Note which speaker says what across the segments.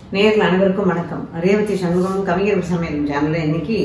Speaker 1: நேயர்கள் அனைவருக்கும் வணக்கம். ரேவதி சண்முகம் கவிஞர் சமையல் சேனல்ல இன்னைக்கு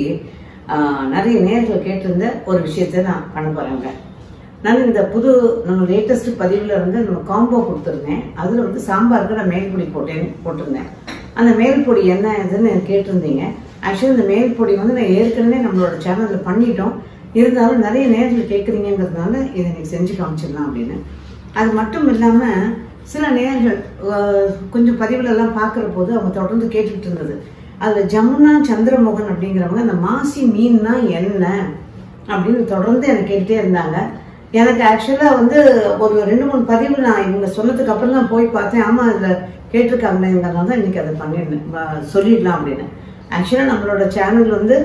Speaker 1: நிறைய நேயர்கள் கேட்டிருந்த ஒரு விஷயத்த நான் பண்ண போறேங்க. நான் இந்த நம்ம லேட்டஸ்ட் பதிவுல நம்ம காம்போ கொடுத்துருந்தேன். அதுல சாம்பாருக்கு நான் மேல்பொடி போட்டிருந்தேன். அந்த மேல்பொடி என்ன இதுன்னு கேட்டிருந்தீங்க. ஆக்சுவலி இந்த மேல்பொடி நான் ஏற்கனவே நம்மளோட சேனல்ல பண்ணிட்டோம். இருந்தாலும் நிறைய நேயர்கள் கேட்குறீங்கிறதுனால இதை எனக்கு செஞ்சு காமிச்சிடலாம் அப்படின்னு. அது மட்டும் இல்லாம சில நேயர்கள் கொஞ்சம் பதிவுல எல்லாம் பாக்குற போது அவங்க தொடர்ந்து கேட்டுட்டு இருந்தது. அதுல ஜமுனா சந்திரமோகன் அப்படிங்கிறவங்க அந்த மாசி மீன்னா என்ன அப்படின்னு தொடர்ந்து எனக்கு கேட்டுட்டே இருந்தாங்க. எனக்கு ஆக்சுவலா ஒரு 2-3 பதிவு நான் இவங்க சொன்னதுக்கு அப்புறம் தான் போய் பார்த்தேன். ஆமா அதுல கேட்டிருக்காங்களேங்கிறதுனால தான் இன்னைக்கு அதை பண்ணிடணும் சொல்லிடலாம் அப்படின்னு. ஆக்சுவலா நம்மளோட சேனல்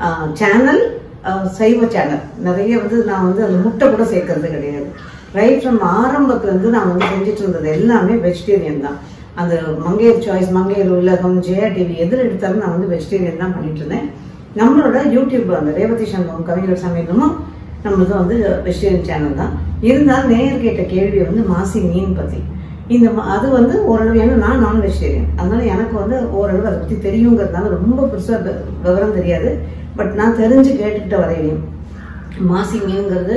Speaker 1: சேனல் சைவ சேனல். நிறைய நான் அந்த முட்டை கூட சேர்க்கறது கிடையாது. ரைட் ஃப்ரம் ஆரம்பத்துல நான் செஞ்சுட்டு இருந்தது எல்லாமே வெஜிடேரியன் தான். அந்த மங்கையர் சாய்ஸ், மங்கையர் உலகம், ஜெயா டிவி எதில் எடுத்தாலும் நான் வெஜிடேரியன் தான் பண்ணிட்டு இருந்தேன். நம்மளோட யூடியூப் அந்த ரேவதி சண்முகம் கவிஞர் சமையலும் நம்மளது வெஜிடேரியன் சேனல் தான். இருந்தாலும் நேயர் கேட்ட கேள்வி மாசி மீன் பத்தி. அது ஓரளவு, ஏன்னா நான் நான் வெஜிடேரியன், அதனால எனக்கு ஓரளவு அதை பத்தி தெரியுங்கிறதுனால ரொம்ப பெருசா விவரம் தெரியாது. பட் நான் தெரிஞ்சு கேட்டுக்கிட்ட வரையிலையும் மாசி மீனுங்கிறது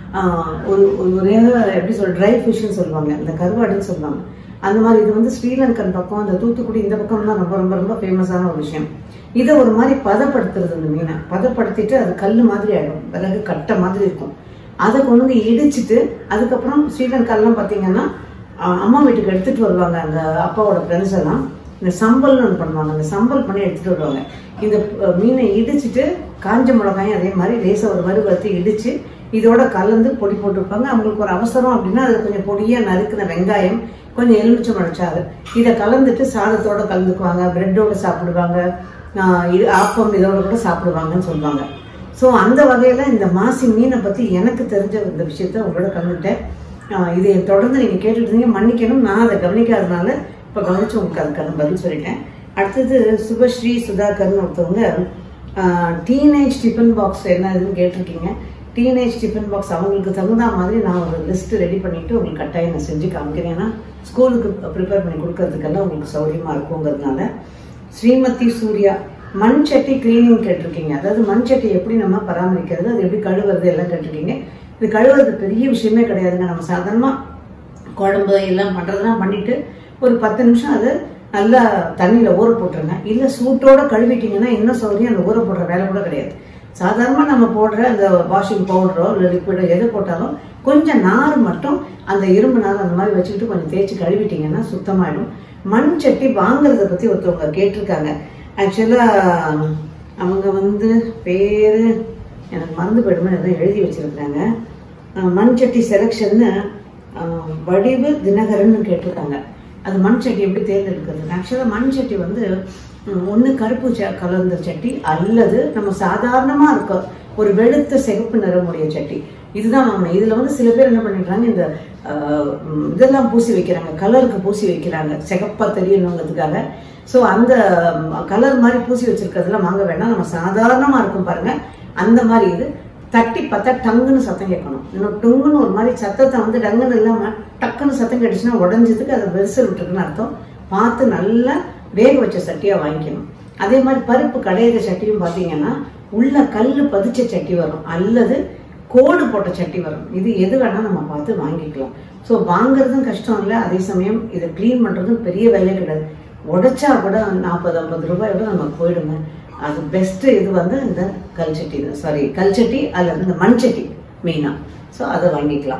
Speaker 1: ஒரு எப்படி ட்ரை ஃபிஷ்ன்னு சொல்லுவாங்க, இந்த கருவாடுன்னு சொல்லுவாங்க. அந்த மாதிரி இது ஸ்ரீலங்கன் பக்கம், அந்த தூத்துக்குடி இந்த பக்கம் தான் ரொம்ப ரொம்ப ரொம்ப ஃபேமஸான ஒரு விஷயம். இதை ஒரு மாதிரி பதப்படுத்துறது. அந்த மீனை பதப்படுத்திட்டு அது கல் மாதிரி ஆயிடும், பிறகு கட்டை மாதிரி இருக்கும். அதை கொண்டு இடிச்சிட்டு அதுக்கப்புறம் ஸ்ரீலங்காலாம் பார்த்தீங்கன்னா அம்மா வீட்டுக்கு எடுத்துட்டு வருவாங்க. அந்த அப்பாவோட ஃப்ரெண்ட்ஸ் எல்லாம் இந்த சம்பல்னு ஒன்று பண்ணுவாங்க. அந்த சம்பல் பண்ணி எடுத்துட்டு வருவாங்க. இந்த மீனை இடிச்சிட்டு காஞ்ச மிளகாயும் அதே மாதிரி லேசா ஒரு வறுவறுத்து இடிச்சு இதோட கலந்து பொடி போட்டுருப்பாங்க. அவங்களுக்கு ஒரு அவசரம் அப்படின்னா அது கொஞ்சம் பொடியா நறுக்கின வெங்காயம், கொஞ்சம் எலுமிச்சம் அடிச்சாரு, இதை கலந்துட்டு சாதத்தோட கலந்துக்குவாங்க, பிரெட்டோட சாப்பிடுவாங்க, ஆப்பம் இதோட கூட சாப்பிடுவாங்கன்னு சொல்லுவாங்க. ஸோ அந்த வகையில இந்த மாசி மீனை பத்தி எனக்கு தெரிஞ்ச இந்த விஷயத்த உங்களோட கலந்துட்டேன். இதை தொடர்ந்து நீங்க கேட்டுட்டு இருந்தீங்க, மன்னிக்கணும், நான் அதை கவனிக்காதனால இப்ப கவனிச்சு உங்களுக்கு அதுக்கான பதில் சொல்லிட்டேன். அடுத்தது சுபஸ்ரீ சுதாகர்னு ஒருத்தவங்க டீனேஜ் டிஃபன் பாக்ஸ் என்ன இதுன்னு கேட்டிருக்கீங்க. டீனேஜ் டிஃபன் பாக்ஸ் அவங்களுக்கு தகுந்த மாதிரி நான் ஒரு லிஸ்ட் ரெடி பண்ணிட்டு உங்களுக்கு கட்டாயம் நான் செஞ்சு காமிக்கிறேன். ஏன்னா ஸ்கூலுக்கு ப்ரிப்பேர் பண்ணி கொடுக்கறதுக்கெல்லாம் உங்களுக்கு சௌகரியமா இருக்குங்கிறதுனால. ஸ்ரீமதி சூர்யா மண் சட்டி கிளீனிங் கேட்டிருக்கீங்க. அதாவது மண் சட்டி எப்படி நம்ம பராமரிக்கிறது, அது எப்படி கழுவுறது எல்லாம் கேட்டிருக்கீங்க. இது கழுவுறது பெரிய விஷயமே கிடையாதுங்க. நம்ம சாதாரணமா குழம்பு எல்லாம் பண்றதெல்லாம் பண்ணிட்டு ஒரு 10 நிமிஷம் அது நல்லா தண்ணியில ஊற போட்டுருங்க. இல்ல சூட்டோட கழுவிட்டீங்கன்னா இன்னும் சௌகரியம், அந்த ஊற போடுற வேலை கூட கிடையாது. சாதாரணமா நம்ம போடுற அந்த வாஷிங் பவுடரோ இல்லை லிக்விடோ எது போட்டாலும் கொஞ்சம் நார் மட்டும் அந்த இரும்பு நார் அந்த மாதிரி வச்சுக்கிட்டு கொஞ்சம் தேய்ச்சி கழுவிட்டீங்கன்னா சுத்தமாயிடும். மண் சட்டி வாங்குறத பத்தி ஒருத்தவங்க கேட்டிருக்காங்க. ஆக்சுவலா அவங்க பேரு எனக்கு மறந்து போயிடுமே, எதாவது எழுதி வச்சிருக்காங்க. மண் சட்டி செலக்ஷன்னு வடிவு தினகரன் கேட்டிருக்காங்க. அது மண் சட்டி எப்படி தேர்ந்தெடுக்கிறது. ஆக்சுவலா மண் சட்டி ஒண்ணு கருப்பு கலந்த சட்டி அல்லது நம்ம சாதாரணமா இருக்க ஒரு வெளுத்த சிகப்பு நிறமுடைய சட்டி, இதுதான் வாங்கணும். இதுல சில பேர் என்ன பண்ணிடுறாங்க, இந்த இதெல்லாம் பூசி வைக்கிறாங்க, கலருக்கு பூசி வைக்கிறாங்க சிகப்பா தெரியணுங்கிறதுக்காக. ஸோ அந்த கலர் மாதிரி பூசி வச்சிருக்கிறதுலாம் வாங்க வேண்டாம். நம்ம சாதாரணமா இருக்கும் பாருங்க, அந்த மாதிரி இது தட்டி பார்த்தா டங்குன்னு சத்தம் கேட்கணும். இன்னும் டொங்குன்னு ஒரு மாதிரி சத்தத்தை டங்குன்னு இல்லாம டக்குன்னு சத்தம் கேட்டுச்சுன்னா உடஞ்சதுக்கு அதை வெரிசல் விட்டுருக்குன்னு அர்த்தம். பார்த்து நல்லா வேக வச்ச சட்டியா வாங்கிக்கணும். அதே மாதிரி பருப்பு கடையிற சட்டியும் பாத்தீங்கன்னா உள்ள கல்லு பதிச்ச சட்டி வரும் அல்லது கோடு போட்ட சட்டி வரும். இது எது வேணா நம்ம பார்த்து வாங்கிக்கலாம். ஸோ வாங்குறதும் கஷ்டம் இல்லை, அதே சமயம் இதை கிளீன் பண்றதும் பெரிய வேலையே கிடையாது. உடைச்சா கூட 40-50 ரூபாயோட நமக்கு போயிடுங்க. அது பெஸ்ட் இது இந்த கல்சட்டி, கல்சட்டி அல்லது இந்த மண்சட்டி மெயினா. ஸோ அதை வாங்கிக்கலாம்.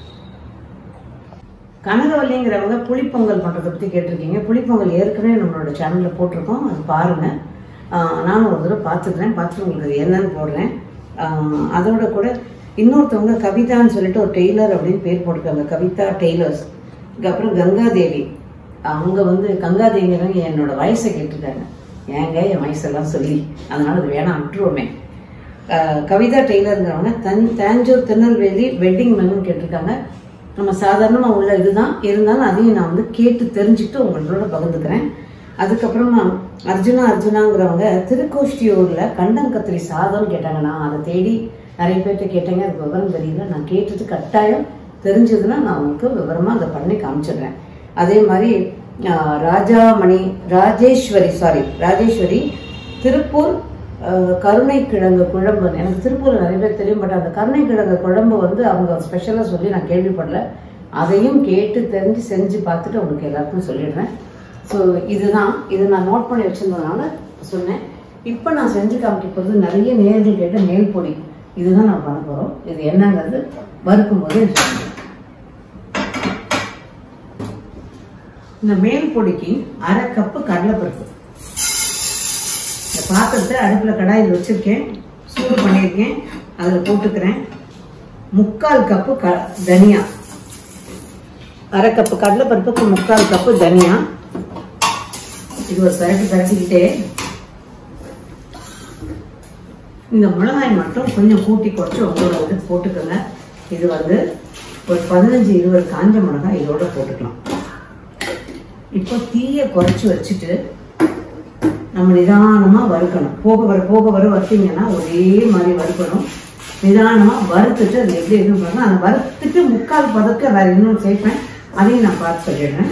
Speaker 1: கனகவல்லிங்கிறவங்க புளிப்பொங்கல் பண்றதை பத்தி கேட்டிருக்கீங்க. புளிப்பொங்கல் ஏற்கனவே நம்மளோட சேனல்ல போட்டிருக்கோம், அது பாருங்க. நானும் ஒரு தடவை பார்த்துட்டு உங்களுக்கு என்னன்னு போடுறேன். அதோட கூட இன்னொருத்தவங்க கவிதான்னு சொல்லிட்டு ஒரு டெய்லர் அப்படின்னு பேர் போட்டிருக்காங்க, கவிதா டெய்லர்ஸ். அப்புறம் கங்காதேவி, அவங்க கங்காதேவிங்கிறவங்க என்னோட வயசை கேட்டிருக்காங்க. ஏங்க என் வயசெல்லாம் சொல்லி, அதனால அது வேணாம் விட்டுருவோமே. கவிதா டெய்லருங்கிறவங்க தஞ்சூர் திருநெல்வேலி வெட்டிங் மெனு கேட்டிருக்காங்க. நம்ம சாதாரணமா உள்ள இதுதான், இருந்தாலும் அதையும் நான் கேட்டு தெரிஞ்சுட்டு உங்களோட பகிர்ந்துக்கிறேன். அதுக்கப்புறமா அர்ஜுனாங்கிறவங்க திருக்கோஷ்டியூர்ல கண்டங்கத்திரி சாதம் கேட்டாங்க. நான் அதை தேடி நிறைய பேர்கிட்ட கேட்டேங்க, அதுக்கு விவரம் தெரியல. நான் கேட்டுட்டு கட்டாயம் தெரிஞ்சதுன்னா நான் உங்களுக்கு விவரமா அதை பண்ணி காமிச்சிடுறேன். அதே மாதிரி ராஜேஸ்வரி திருப்பூர் கருணைக்கிழங்கு குழம்பு. எனக்கு திருப்பூர்ல நிறைய பேர் தெரியும், பட் அந்த கருணைக்கிழங்கு குழம்பு வந்து அவங்க ஸ்பெஷலா சொல்லி நான் கேள்விப்படல. அதையும் கேட்டு தெரிஞ்சு செஞ்சு பார்த்துட்டு உங்களுக்கு எல்லாருக்கும் சொல்லிடுறேன். ஸோ இதுதான், இது நான் நோட் பண்ணி வச்சிருந்ததுனால சொன்னேன். இப்போ நான் செஞ்சு காமிக்க போகிறது நிறைய நேர்கள் கேட்ட மேல் பொடி. இதுதான் நான் பண்ண போகிறோம். இது என்னங்கிறது வறுக்கும் போது சொல்லுங்கள். இந்த மேல் பொடிக்கு 1/2 கப்பு கடலைப்பருப்பு. இந்த பாத்திரத்தை அடுப்பில் கடாயில் வச்சிருக்கேன், சூடு பண்ணியிருக்கேன், அதில் போட்டுக்கிறேன். 3/4 கப்பு தனியா. 1/2 கப்பு கடலைப்பருப்புக்கு 3/4 கப்பு தனியா. இது ஒரு பரட்டிக்கிட்டே இந்த மிளகாய் மட்டும் கொஞ்சம் கூட்டி குறைச்சி உங்களோட வந்து போட்டுக்கோங்க. இது வந்து ஒரு 15-20 காஞ்ச மிளகாய் இதோட போட்டுக்கலாம். இப்போ தீயை குறைச்சி வச்சுட்டு நம்ம நிதானமா வறுக்கணும். போக வர வறுத்தீங்கன்னா ஒரே மாதிரி வறுக்கணும். நிதானமா வறுத்துட்டு அது எப்படி எதுவும் பண்ணணும். அந்த வறுத்துட்டு 3/4 பதக்க வேற இன்னும் சேர்ப்பேன், அதையும் நான் பார்த்து சொல்லிடுறேன்.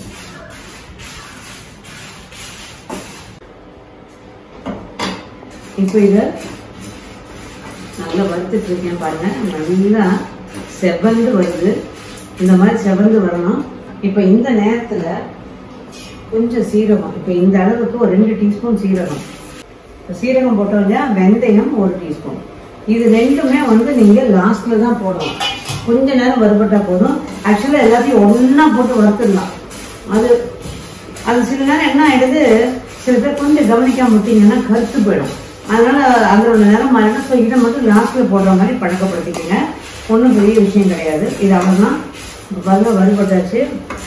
Speaker 1: இப்போ இதை நல்லா வறுத்துட்டு இருக்கேன் பாருங்க. நல்லா செவந்து வருது. இந்த மாதிரி செவந்து வரணும். இப்போ இந்த நேரத்துல கொஞ்சம் சீரகம், இப்போ இந்த அளவுக்கு ஒரு 2 டீஸ்பூன் சீரகம். சீரகம் போட்டோம் இல்லையா, வெந்தயம் 1 டீஸ்பூன். இது ரெண்டுமே வந்து நீங்க லாஸ்ட்ல தான் போடணும். கொஞ்ச நேரம் வறுபட்டா போதும். ஆக்சுவலா எல்லாத்தையும் ஒன்னா போட்டு வறுத்துடலாம். அது சில நேரம் என்ன ஆயிடுது, சில பேர் கொஞ்சம் கவனிக்காம விட்டீங்கன்னா கருத்து போயிடும். அதனால அதோட நேரம் மாறினா. ஸோ இதை மட்டும் லாஸ்ட்ல போடுற மாதிரி பழக்கப்படுத்திக்கங்க. ஒன்றும் பெரிய விஷயம் கிடையாது. இது அவ்வளோதான். பாருங்க வறுபட்டாச்சு.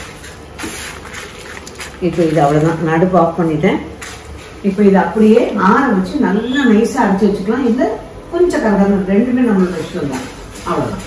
Speaker 1: இப்போ இது அவ்வளோதான். நான் அடுப்பு ஆஃப் பண்ணிட்டேன். இப்போ இதை அப்படியே ஆற வச்சு நல்லா நைஸாக அரைச்சி வச்சுக்கலாம். இல்லை கொஞ்சம் கலகரம், ரெண்டுமே நம்மளுக்கு இஷ்டம் தான். அவ்வளோதான்.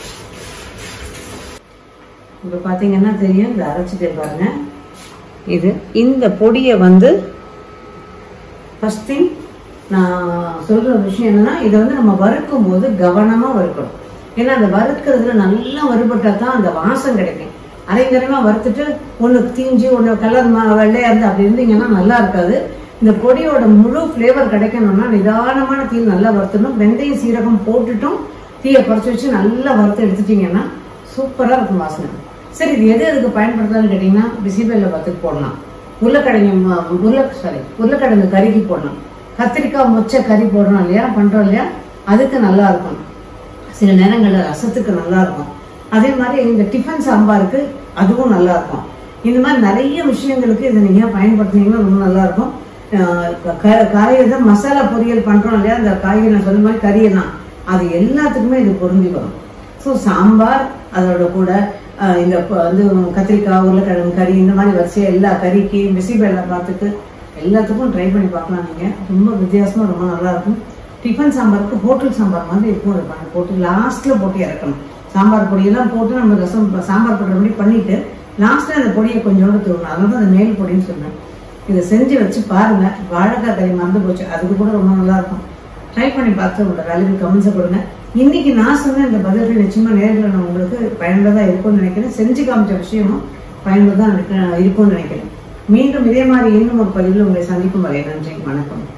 Speaker 1: இப்போ பார்த்தீங்கன்னா தெரியும், இதை அரைச்சிட்டே பாருங்க. இது இந்த பொடியை வந்து ஃபர்ஸ்ட் திங் நான் சொல்ற விஷயம் என்னன்னா, இதை வந்து நம்ம வறுக்கும் போது கவனமா வறுக்கணும். ஏன்னா அந்த வறுக்கிறதுல நல்லா வறுபட்டா தான் அந்த வாசம் கிடைக்கும். அரைக்கரைமா வறுத்துட்டு ஒன்று தீஞ்சு ஒன்று கலர் வெள்ளையா இருந்து அப்படி இருந்தீங்கன்னா நல்லா இருக்காது. இந்த பொடியோட முழு ஃப்ளேவர் கிடைக்கணும்னா நிதானமான தீயில் நல்லா வறுத்தணும். வெந்தயம் சீரகம் போட்டுட்டும் தீயை குறைச்சி வச்சு நல்லா வறுத்து எடுத்துட்டீங்கன்னா சூப்பராக இருக்கும் வாசனை. சரி, இது எதுக்கு பயன்படுத்தலாம்னு கேட்டீங்கன்னா, பிசிபெல்ல பத்துக்கு போடலாம், உருளைக்கிழங்கு கறிக்கு போடலாம், கத்திரிக்காய் மொச்சை கறி போடுறோம் இல்லையா, பண்றோம் இல்லையா, அதுக்கு நல்லா இருக்கும். சில நேரங்கள்ல ரசத்துக்கு நல்லா இருக்கும். அதே மாதிரி இந்த டிஃபன் சாம்பாருக்கு அதுவும் நல்லா இருக்கும். இந்த மாதிரி நிறைய விஷயங்களுக்கு இதை நீங்க பயன்படுத்தினீங்கன்னா ரொம்ப நல்லா இருக்கும். காய்கறி மசாலா பொரியல் பண்றோம் இல்லையா, அந்த காய்கறி நான் சொன்ன மாதிரி கறியெல்லாம், அது எல்லாத்துக்குமே இது பொருந்தி வரும். ஸோ சாம்பார், அதோட கூட இந்த வந்து கத்திரிக்காய், உருளைக்கிழங்கு கறி, இந்த மாதிரி வரிசையா எல்லா கறிக்கு, பிசிபெல்லா பார்த்துட்டு எல்லாத்துக்கும் ட்ரை பண்ணி பார்க்கலாம். நீங்க ரொம்ப வித்தியாசமா ரொம்ப நல்லா இருக்கும். டிஃபன் சாம்பாருக்கு ஹோட்டல் சாம்பார் மாதிரி இருக்கும். போட்டு லாஸ்ட்ல போட்டு இறக்கணும். சாம்பார் பொடியெல்லாம் போட்டு நம்ம ரசம் சாம்பார் போடுற மாதிரி பண்ணிட்டு லாஸ்ட்ல அந்த பொடியை கொஞ்சோண்டு தூரணும். அதனால அந்த மேல் பொடின்னு சொல்றேன். இதை செஞ்சு வச்சு பாருங்க. வாழைக்காய் கறி மறந்து போச்சு, அதுக்கு கூட ரொம்ப நல்லா இருக்கும். ட்ரை பண்ணி பார்த்து உங்களோட வேலைக்கு கமெண்ட்ஸை கொடுங்க. இன்னைக்கு நான் சொன்ன இந்த பதில்கள் நிச்சயமா நேரில் நான் உங்களுக்கு பயனுள்ளதா இருக்கும்னு நினைக்கிறேன். செஞ்சு காமிச்ச விஷயமும் பயனுள்ளதா இருக்கும்னு நினைக்கிறேன். மீண்டும் இதே மாதிரி இன்னும் ஒரு பதிவில் உங்களை சந்திக்கும் வரை நன்றி, வணக்கம்.